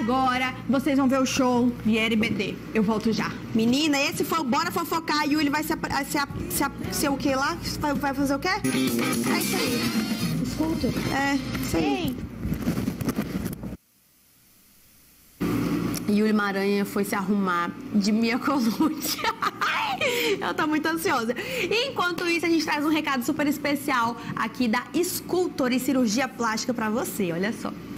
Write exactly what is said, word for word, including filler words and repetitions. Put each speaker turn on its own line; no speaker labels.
agora vocês vão ver o show de L B D. Eu volto já.
Menina, esse foi o Bora Fofocar. A Yuli vai se, se, se, se o que lá? Vai, vai fazer o quê? É isso aí.
Escuta.
É, isso aí.
Yuli Maranha foi se arrumar de Mia Colucci. Eu tô muito ansiosa. Enquanto isso, a gente traz um recado super especial aqui da Escultor e Cirurgia Plástica pra você. Olha só.